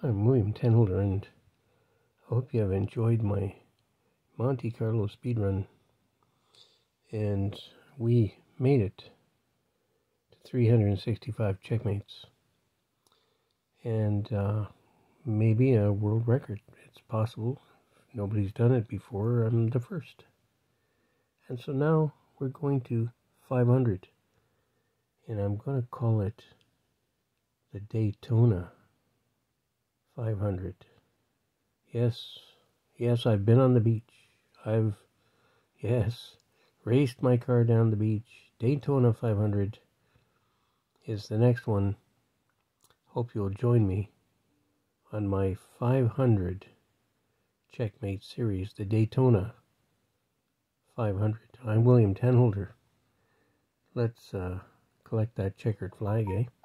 I'm William Tenholder, and I hope you have enjoyed my Monte Carlo speedrun. And we made it to 365 checkmates. And maybe a world record. It's possible. If nobody's done it before, I'm the first. And so now we're going to 500. And I'm going to call it the Daytona 500. Yes, I've been on the beach. I've raced my car down the beach. Daytona 500 is the next one. Hope you'll join me on my 500 Checkmate series, the Daytona 500. I'm William Tenholder. Let's collect that checkered flag, eh?